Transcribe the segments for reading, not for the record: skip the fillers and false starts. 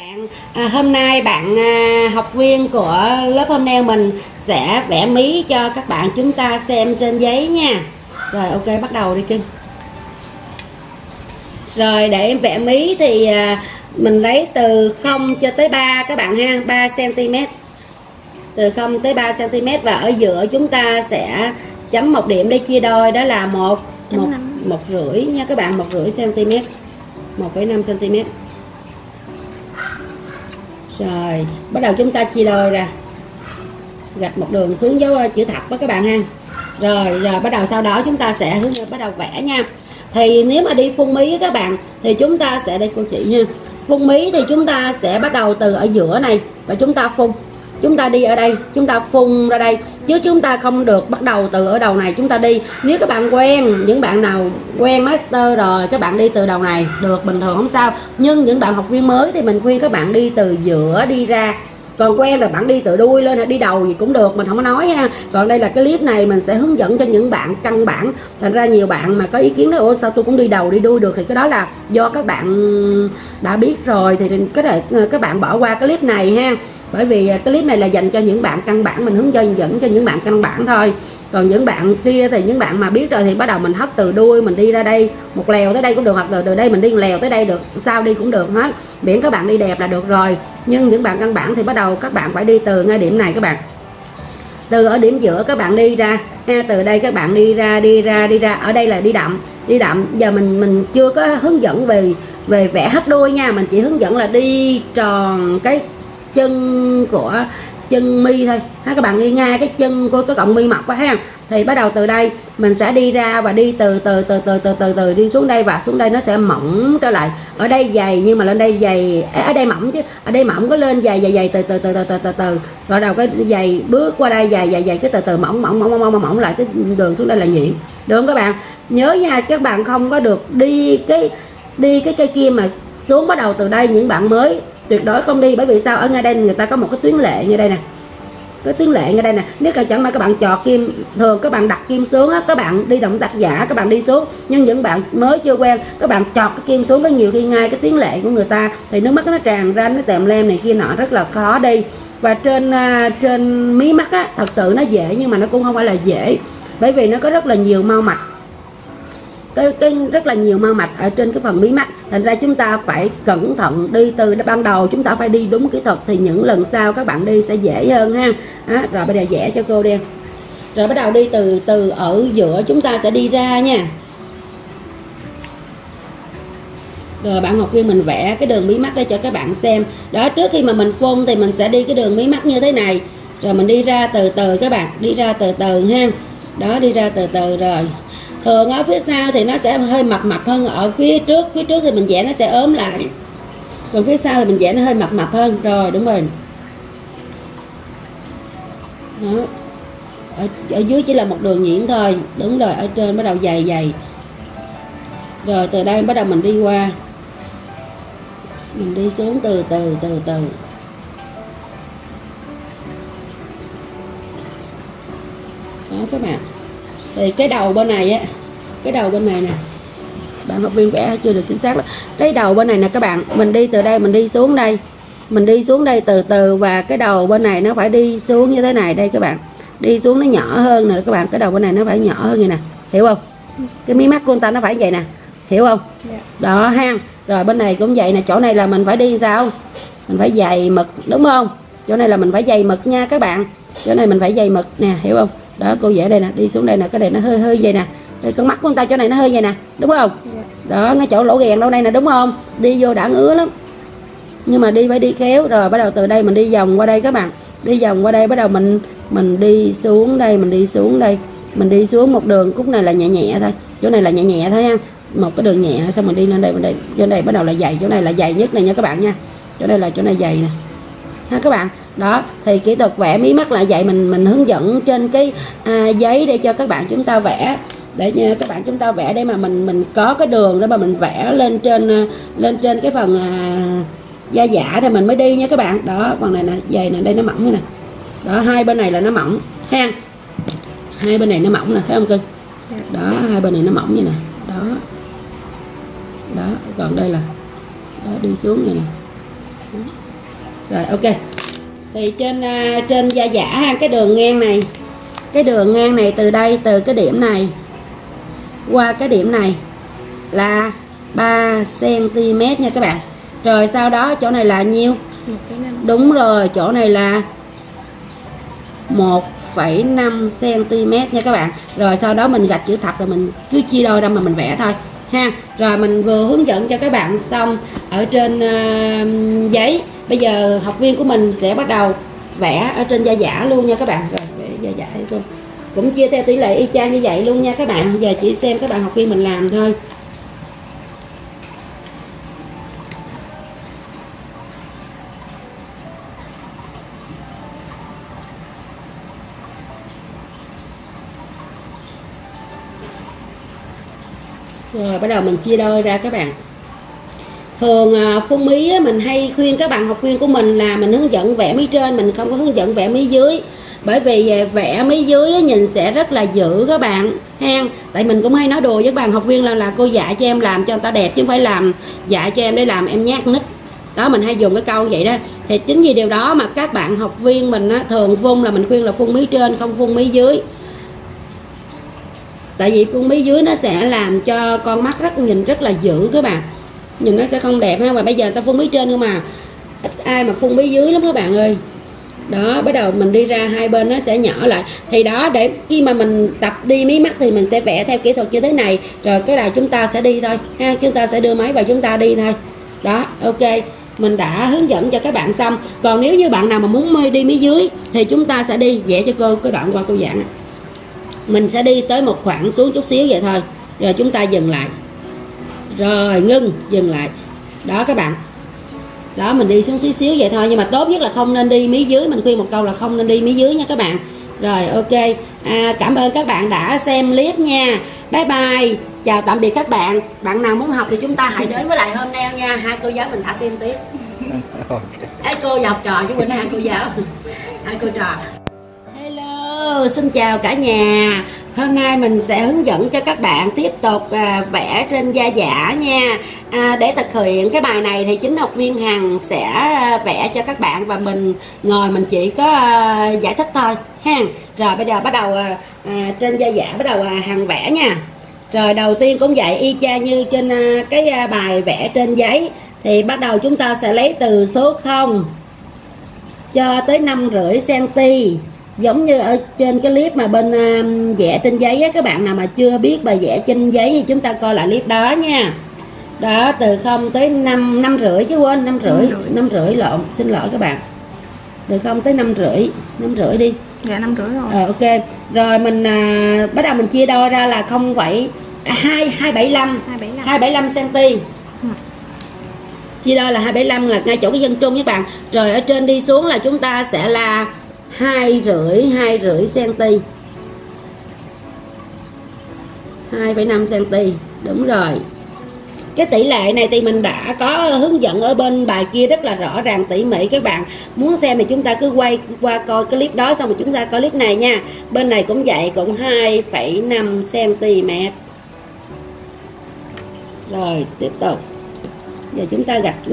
bạn, hôm nay bạn học viên của lớp hôm nay mình sẽ vẽ mí cho các bạn chúng ta xem trên giấy nha. Rồi ok, bắt đầu đi Kim. Rồi để em vẽ mí thì mình lấy từ 0 cho tới 3 các bạn ha, 3 cm. Từ 0 tới 3 cm và ở giữa chúng ta sẽ chấm một điểm để chia đôi, đó là 1,5 nha các bạn, 1,5 cm, 1,5 cm. Rồi bắt đầu chúng ta chia đôi ra, gạch một đường xuống dấu chữ thập đó các bạn ha. Rồi bắt đầu sau đó chúng ta sẽ bắt đầu vẽ nha. Thì nếu mà đi phun mí các bạn thì chúng ta sẽ, đây cô chỉ nha, phun mí thì chúng ta sẽ bắt đầu từ ở giữa này và chúng ta phun, chúng ta đi ở đây, chúng ta phun ra đây, chứ chúng ta không được bắt đầu từ ở đầu này chúng ta đi. Nếu các bạn quen, những bạn nào quen master rồi các bạn đi từ đầu này được bình thường không sao, nhưng những bạn học viên mới thì mình khuyên các bạn đi từ giữa đi ra. Còn quen là bạn đi từ đuôi lên hay đi đầu gì cũng được, mình không có nói ha. Còn đây là cái clip này mình sẽ hướng dẫn cho những bạn căn bản. Thành ra nhiều bạn mà có ý kiến đó, ôi sao tôi cũng đi đầu đi đuôi được, thì cái đó là do các bạn đã biết rồi, thì có thể các bạn bỏ qua cái clip này ha. Bởi vì cái clip này là dành cho những bạn căn bản, mình hướng dẫn cho những bạn căn bản thôi. Còn những bạn kia thì những bạn mà biết rồi thì bắt đầu mình hất từ đuôi mình đi ra đây, một lèo tới đây cũng được, hoặc từ đây mình đi lèo tới đây được, sao đi cũng được hết, miễn các bạn đi đẹp là được rồi. Nhưng những bạn căn bản thì bắt đầu các bạn phải đi từ ngay điểm này các bạn, từ ở điểm giữa các bạn đi ra ha, từ đây các bạn đi ra, ở đây là đi đậm. Giờ mình chưa có hướng dẫn về vẽ hất đuôi nha, mình chỉ hướng dẫn là đi tròn cái chân của chân mi thôi ha, các bạn đi ngay cái chân của cái cọng mi mọc á ha. Thì bắt đầu từ đây mình sẽ đi ra và đi từ từ đi xuống đây, và xuống đây nó sẽ mỏng trở lại. Ở đây dày nhưng mà lên đây dày, ở đây mỏng chứ, ở đây mỏng có lên dày từ rồi đầu cái dày bước qua đây dày cái từ mỏng lại, cái đường xuống đây là nhuyễn, được không các bạn? Nhớ nha, các bạn không có được đi cái cây kim mà xuống. Bắt đầu từ đây những bạn mới tuyệt đối không đi, bởi vì sao? Ở ngay đây người ta có một cái tuyến lệ như đây nè, cái tuyến lệ ngay đây nè. Nếu chẳng may các bạn chọt kim, thường các bạn đặt kim xuống á, các bạn đi động tác giả các bạn đi xuống, nhưng những bạn mới chưa quen các bạn chọt cái kim xuống, có nhiều khi ngay cái tuyến lệ của người ta thì nước mắt nó tràn ra, nó tèm lem này kia nọ, rất là khó đi. Và trên mí mắt á, thật sự nó dễ nhưng mà nó cũng không phải là dễ, bởi vì nó có rất là nhiều mao mạch, rất là nhiều mao mạch ở trên cái phần mí mắt. Thành ra chúng ta phải cẩn thận đi từ ban đầu, chúng ta phải đi đúng kỹ thuật thì những lần sau các bạn đi sẽ dễ hơn ha. Rồi bây giờ vẽ cho cô đi. Rồi bắt đầu đi từ ở giữa chúng ta sẽ đi ra nha. Rồi bạn học viên mình vẽ cái đường mí mắt để cho các bạn xem. Đó, trước khi mà mình phun thì mình sẽ đi cái đường mí mắt như thế này. Rồi mình đi ra từ từ các bạn, đi ra từ từ ha. Đó, đi ra từ từ rồi. Thường ở phía sau thì nó sẽ hơi mập hơn ở phía trước thì mình vẽ nó sẽ ốm lại, còn phía sau thì mình vẽ nó hơi mập hơn. Rồi đúng rồi. Đó. Ở dưới chỉ là một đường nhuyễn thôi, đúng rồi. Ở trên bắt đầu dày. Rồi từ đây bắt đầu mình đi qua, mình đi xuống từ từ. Đó các bạn. Thì cái đầu bên này á, cái đầu bên này nè, bạn học viên vẽ chưa được chính xác lắm. Cái đầu bên này nè các bạn, mình đi từ đây mình đi xuống đây, từ từ, và cái đầu bên này nó phải đi xuống như thế này đây các bạn, đi xuống nó nhỏ hơn nè các bạn, cái đầu bên này nó phải nhỏ hơn như nè, hiểu không? Cái mí mắt của người ta nó phải vậy nè, hiểu không? Đó ha. Rồi bên này cũng vậy nè, chỗ này là mình phải đi sao? Mình phải dày mực đúng không? Chỗ này là mình phải dày mực nha các bạn, chỗ này mình phải dày mực nè, hiểu không? Đó, cô vẽ đây nè, đi xuống đây nè, cái này nó hơi vậy nè, đây con mắt của người ta chỗ này nó hơi vậy nè, đúng không? Đó, ngay chỗ lỗ ghèn đâu đây nè, đúng không? Đi vô đã ngứa lắm, nhưng mà đi phải đi khéo. Rồi bắt đầu từ đây mình đi vòng qua đây các bạn, đi vòng qua đây, bắt đầu mình đi xuống đây, mình đi xuống một đường, khúc này là nhẹ thôi, chỗ này là nhẹ thôi ha, một cái đường nhẹ, xong mình đi lên đây, chỗ này bắt đầu là dày, chỗ này là dày nhất này nha các bạn nha, chỗ này là chỗ này dày nè ha các bạn. Đó, thì kỹ thuật vẽ mí mắt là vậy, mình hướng dẫn trên cái giấy để cho các bạn chúng ta vẽ, để các bạn chúng ta vẽ để mà mình có cái đường để mà mình vẽ lên trên cái phần da giả rồi mình mới đi nha các bạn. Đó, phần này nè dày nè, đây nó mỏng nè. Đó, hai bên này là nó mỏng ha, hai bên này nó mỏng nè, thấy không cưng? Đó, hai bên này nó mỏng như nè. Đó, còn đây là đó, đi xuống như nè. Rồi ok. Thì trên da giả ha, cái đường ngang này từ đây, từ cái điểm này qua cái điểm này là 3 cm nha các bạn. Rồi sau đó chỗ này là nhiêu? 1,5. Đúng rồi, chỗ này là 1,5 cm nha các bạn. Rồi sau đó mình gạch chữ thập rồi mình cứ chia đôi ra mà mình vẽ thôi ha. Rồi mình vừa hướng dẫn cho các bạn xong ở trên giấy. Bây giờ học viên của mình sẽ bắt đầu vẽ ở trên da giả luôn nha các bạn. Rồi vẽ da giả luôn. Cũng chia theo tỷ lệ y chang như vậy luôn nha các bạn. Giờ chỉ xem các bạn học viên mình làm thôi. Rồi bắt đầu mình chia đôi ra các bạn. Thường phun mí mình hay khuyên các bạn học viên của mình là mình hướng dẫn vẽ mí trên, mình không có hướng dẫn vẽ mí dưới. Bởi vì vẽ mí dưới nhìn sẽ rất là dữ các bạn ha. Tại mình cũng hay nói đùa với các bạn học viên là cô dạy cho em làm cho người ta đẹp chứ không phải làm dạy cho em để làm em nhát nít. Đó, mình hay dùng cái câu vậy đó. Thì chính vì điều đó mà các bạn học viên mình thường phun là mình khuyên là phun mí trên không phun mí dưới. Tại vì phun mí dưới nó sẽ làm cho con mắt nhìn rất là dữ các bạn, nhìn nó sẽ không đẹp ha. Và bây giờ ta phun mí trên không mà ít ai mà phun mí dưới lắm các bạn ơi. Đó, bắt đầu mình đi ra hai bên nó sẽ nhỏ lại. Thì đó, để khi mà mình tập đi mí mắt thì mình sẽ vẽ theo kỹ thuật như thế này. Rồi cái đầu chúng ta sẽ đi thôi ha, chúng ta sẽ đưa máy vào chúng ta đi thôi. Đó, ok, mình đã hướng dẫn cho các bạn xong. Còn nếu như bạn nào mà muốn đi mí dưới thì chúng ta sẽ đi vẽ cho cô cái đoạn qua cô giảng. Mình sẽ đi tới một khoảng xuống chút xíu vậy thôi. Rồi chúng ta dừng lại. Rồi ngưng, dừng lại. Đó các bạn. Đó, mình đi xuống tí xíu vậy thôi. Nhưng mà tốt nhất là không nên đi mí dưới. Mình khuyên một câu là không nên đi mí dưới nha các bạn. Rồi ok, cảm ơn các bạn đã xem clip nha. Bye bye, chào tạm biệt các bạn. Bạn nào muốn học thì chúng ta hãy đến với lại hôm nay nha. Hai cô giáo mình thả tim tiếp. Hai cô và học trò chứ quên hai cô giáo. Hai cô trò. Hello, xin chào cả nhà. Hôm nay mình sẽ hướng dẫn cho các bạn tiếp tục vẽ trên da giả nha. Để thực hiện cái bài này thì chính học viên Hằng sẽ vẽ cho các bạn và mình ngồi mình chỉ có giải thích thôi ha. Rồi bây giờ bắt đầu trên da giả bắt đầu Hằng vẽ nha. Rồi đầu tiên cũng vậy y chang như trên cái bài vẽ trên giấy. Thì bắt đầu chúng ta sẽ lấy từ số 0 cho tới 5,5 cm. Giống như ở trên cái clip mà bên vẽ trên giấy á, các bạn nào mà chưa biết bài vẽ trên giấy thì chúng ta coi lại clip đó nha. Đó, từ 0 tới 5,5 chứ quên 5,5 lộn, xin lỗi các bạn. Từ 0 tới 5,5 đi. Dạ 5,5 rồi. Ok. Rồi mình bắt đầu mình chia đôi ra là 275 cm. Chia đôi là 275 là ngay chỗ cái dân trung các bạn. Rồi ở trên đi xuống là chúng ta sẽ là 2,5 cm. 2,5 cm. Đúng rồi. Cái tỷ lệ này thì mình đã có hướng dẫn ở bên bài kia rất là rõ ràng tỉ mỉ. Các bạn muốn xem thì chúng ta cứ quay qua coi cái clip đó xong rồi chúng ta coi clip này nha. Bên này cũng vậy, cũng 2,5 cm. Rồi tiếp tục. Giờ chúng ta gạch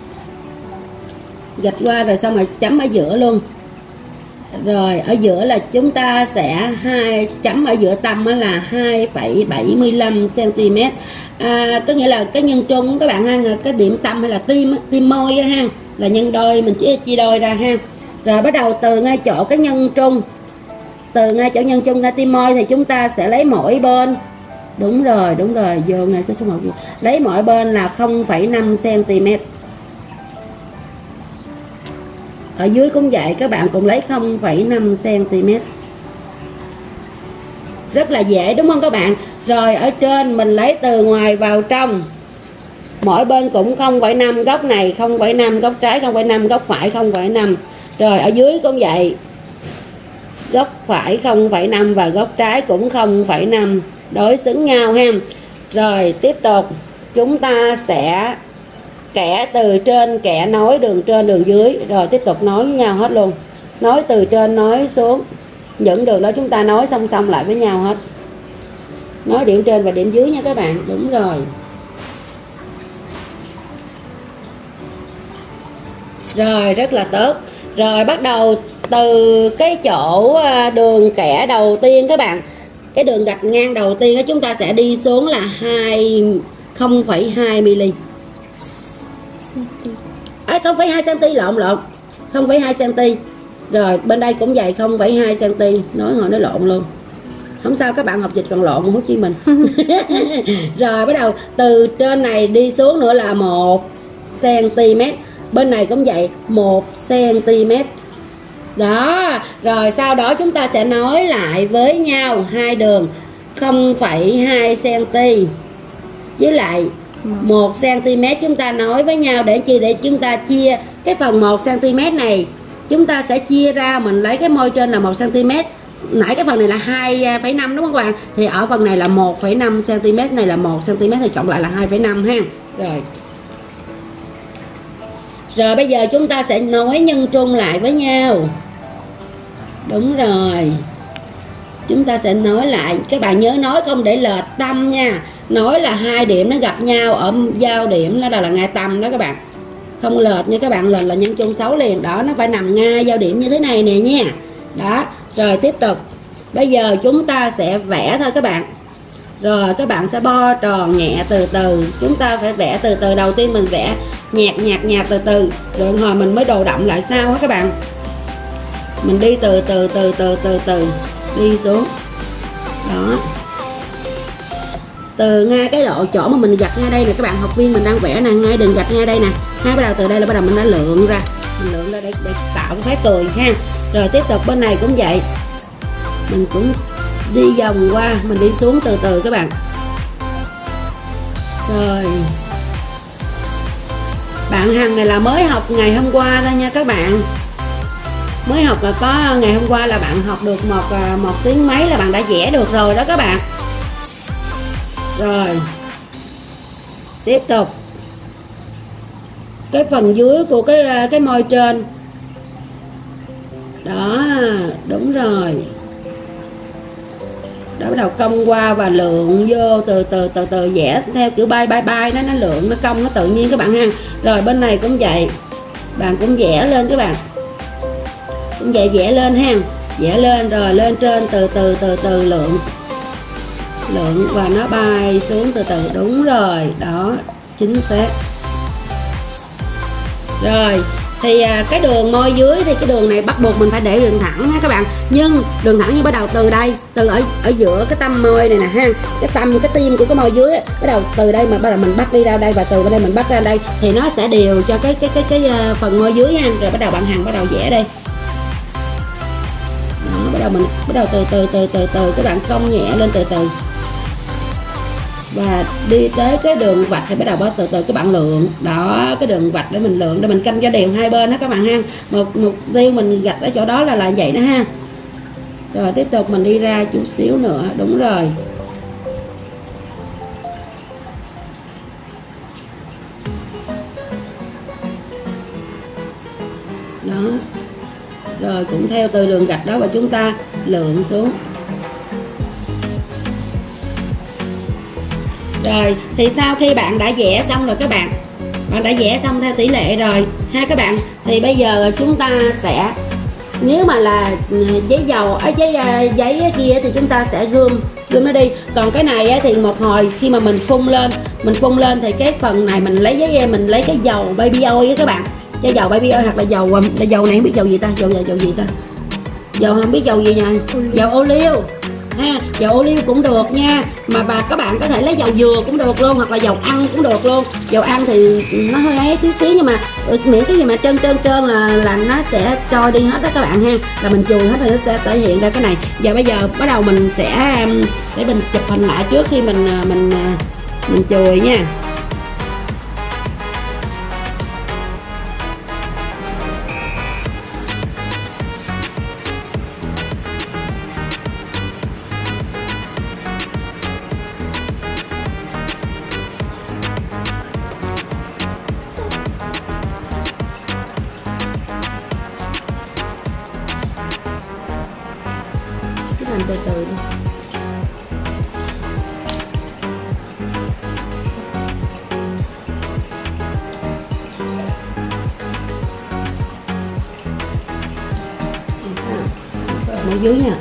qua rồi xong rồi chấm ở giữa luôn. Rồi ở giữa là chúng ta sẽ chấm ở giữa tâm là 2,75 cm. Có nghĩa là cái nhân trung các bạn ha, cái điểm tâm hay là tim môi ha, là nhân đôi, mình chỉ chia đôi ra ha. Rồi bắt đầu từ ngay chỗ cái nhân trung, từ ngay chỗ nhân trung ra tim môi thì chúng ta sẽ lấy mỗi bên. Đúng rồi, vô ngay số 1. Lấy mỗi bên là 0,5 cm. Ở dưới cũng vậy, các bạn cũng lấy 0,5 cm. Rất là dễ đúng không các bạn? Rồi ở trên mình lấy từ ngoài vào trong. Mỗi bên cũng 0,5, góc này 0,5, góc trái 0,5, góc phải 0,5. Rồi ở dưới cũng vậy. Góc phải 0,5 và góc trái cũng 0,5. Đối xứng nhau ha. Rồi tiếp tục chúng ta sẽ kẻ từ trên, kẻ nối đường trên đường dưới. Rồi tiếp tục nối với nhau hết luôn. Nối từ trên nối xuống. Những đường đó chúng ta nối song song lại với nhau hết. Nối điểm trên và điểm dưới nha các bạn. Đúng rồi. Rồi rất là tốt. Rồi bắt đầu từ cái chỗ đường kẻ đầu tiên các bạn, cái đường gạch ngang đầu tiên đó, chúng ta sẽ đi xuống là 0,2 mm. 0,2 cm, lộn 0,2 cm. Rồi bên đây cũng vậy 0,2 cm, nói lộn luôn. Không sao, các bạn học dịch còn lộn Hồ Chí Minh. Rồi bắt đầu từ trên này đi xuống nữa là 1 cm. Bên này cũng vậy 1 cm. Đó. Rồi sau đó chúng ta sẽ nối lại với nhau hai đường 0,2 cm với lại 1 cm, chúng ta nối với nhau để chi? Để chúng ta chia cái phần 1 cm này, chúng ta sẽ chia ra, mình lấy cái môi trên là 1 cm. Nãy cái phần này là 2,5 đúng không các bạn? Thì ở phần này là 1,5 cm, này là 1 cm thì cộng lại là 2,5 ha. Rồi. Rồi bây giờ chúng ta sẽ nối nhân trung lại với nhau. Đúng rồi. Chúng ta sẽ nối lại, các bạn nhớ nối không để lệch tâm nha. Nối là hai điểm nó gặp nhau ở giao điểm, nó là ngay tâm đó các bạn. Không lệch nha các bạn, lệch là nhân trung xấu liền. Đó, nó phải nằm ngay giao điểm như thế này nè nha. Đó. Rồi tiếp tục. Bây giờ chúng ta sẽ vẽ thôi các bạn. Rồi các bạn sẽ bo tròn nhẹ từ từ. Chúng ta phải vẽ từ từ. Đầu tiên mình vẽ nhạt từ từ, rồi hồi mình mới đồ động lại sau á các bạn. Mình đi từ từ đi xuống. Đó. Từ ngay cái chỗ mà mình gạch ngay đây nè các bạn, học viên mình đang vẽ nè, ngay đường gạch ngay đây nè. Hai bắt đầu từ đây là bắt đầu mình đã lượng ra. Mình lượng ra để tạo cái phép cười ha. Rồi tiếp tục bên này cũng vậy. Mình cũng đi vòng qua, mình đi xuống từ từ các bạn. Rồi. Bạn Hằng này là mới học ngày hôm qua thôi nha các bạn. Mới học là có ngày hôm qua là bạn học được một tiếng mấy là bạn đã vẽ được rồi đó các bạn. Rồi. Tiếp tục. Cái phần dưới của cái môi trên. Đó, đúng rồi. Đó, bắt đầu cong qua và lượng vô từ từ vẽ theo kiểu bay nó lượng, nó cong nó tự nhiên các bạn ha. Rồi bên này cũng vậy. Bạn cũng vẽ lên các bạn. Cũng vậy, vẽ lên ha. Vẽ lên rồi lên trên từ lượng và nó bay xuống từ từ. Đúng rồi. Đó, chính xác. Rồi thì cái đường môi dưới thì cái đường này bắt buộc mình phải để đường thẳng ha các bạn. Nhưng đường thẳng như bắt đầu từ đây, từ ở giữa cái tâm môi này nè ha, cái tim của cái môi dưới ấy, bắt đầu từ đây mà bắt đầu mình bắt đi ra đây và từ bên đây mình bắt ra đây thì nó sẽ đều cho cái phần môi dưới ha. Rồi bắt đầu bạn Hằng bắt đầu vẽ đây. Đó, bắt đầu từ các bạn cong nhẹ lên từ từ. Và đi tới cái đường vạch thì bắt đầu từ từ các bạn lượng. Đó, cái đường vạch để mình lượng, để mình canh cho đều hai bên đó các bạn ha. Mục tiêu mình gạch ở chỗ đó là vậy đó ha. Rồi tiếp tục mình đi ra chút xíu nữa. Đúng rồi. Đó. Rồi cũng theo từ đường gạch đó và chúng ta lượng xuống. Rồi thì sau khi bạn đã vẽ xong rồi các bạn, đã vẽ xong theo tỷ lệ rồi ha các bạn, thì bây giờ chúng ta sẽ, nếu mà là giấy dầu giấy kia thì chúng ta sẽ gom nó đi. Còn cái này thì một hồi khi mà mình phun lên thì cái phần này mình lấy giấy, mình lấy cái dầu baby oil các bạn, cái dầu baby oil hoặc là dầu này không biết dầu gì ta, dầu gì ta, dầu không biết dầu gì nha, dầu ô liu ha, dầu ô liu cũng được nha. Và các bạn có thể lấy dầu dừa cũng được luôn, hoặc là dầu ăn cũng được luôn. Dầu ăn thì nó hơi ấy tí xíu, nhưng mà miễn cái gì mà trơn là nó sẽ trôi đi hết đó các bạn ha, là mình chùi hết thì nó sẽ thể hiện ra cái này. Giờ bây giờ bắt đầu mình sẽ để mình chụp hình lại trước khi mình chùi nha. Từ từ đi. môi dưới nha.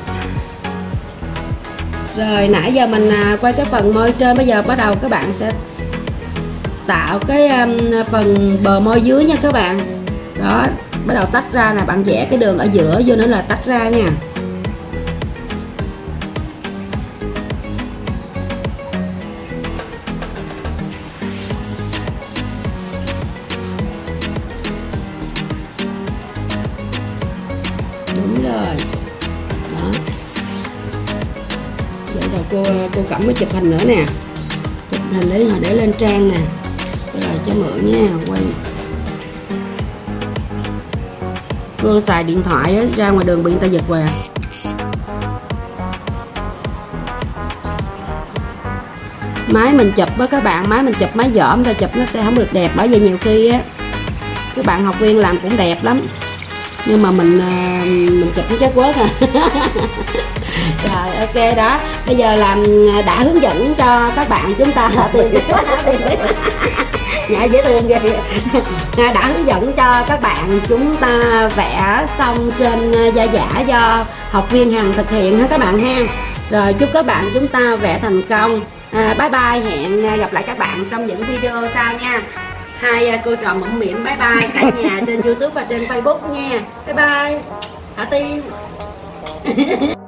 Rồi nãy giờ mình quay cái phần môi trên, bây giờ bắt đầu các bạn sẽ tạo cái phần bờ môi dưới nha các bạn. Đó, bắt đầu tách ra nè, bạn vẽ cái đường ở giữa vô nữa là tách ra nha. Đúng rồi. Đó. Vậy rồi cô Cẩm mới chụp hình nữa nè. Chụp hình để lên trang nè. Rồi cho mượn nha, quay. Cô xài điện thoại á, ra ngoài đường bị người ta giật về. Máy mình chụp á các bạn, máy mình chụp máy dởm ta chụp nó sẽ không được đẹp, bởi vì nhiều khi á các bạn học viên làm cũng đẹp lắm, nhưng mà mình chụp nó chết quớt à. Rồi ok đó, bây giờ làm đã hướng dẫn cho các bạn chúng ta dạ dễ thương ghê. Đã hướng dẫn cho các bạn chúng ta vẽ xong trên da giả do học viên Hằng thực hiện ha các bạn ha. Rồi chúc các bạn chúng ta vẽ thành công. Bye bye, hẹn gặp lại các bạn trong những video sau nha. Hai cô trò mụn miệng bye bye cả nhà trên YouTube và trên Facebook nha. Bye bye. Thả Tiên.